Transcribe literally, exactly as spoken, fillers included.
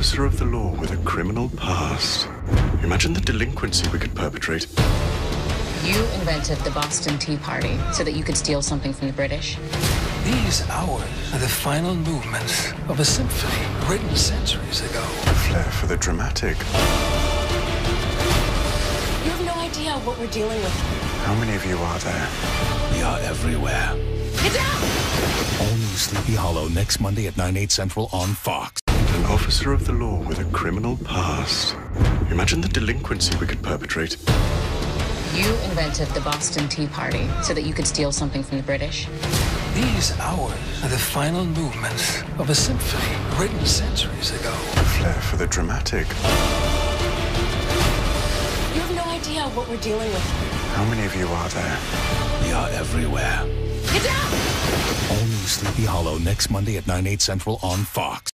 officer of the law with a criminal past. Imagine the delinquency we could perpetrate. You invented the Boston Tea Party so that you could steal something from the British. These hours are the final movements of a symphony written centuries ago. A flair for the dramatic. You have no idea what we're dealing with. How many of you are there? We are everywhere. Get down! All new Sleepy Hollow next Monday at nine, eight central on Fox. An officer of the law with a criminal past. Imagine the delinquency we could perpetrate. You invented the Boston Tea Party so that you could steal something from the British. These hours are the final movements of a symphony written centuries ago. A flair for the dramatic. You have no idea what we're dealing with. How many of you are there? We are everywhere. Get down! All new Sleepy Hollow next Monday at nine, eight central on Fox.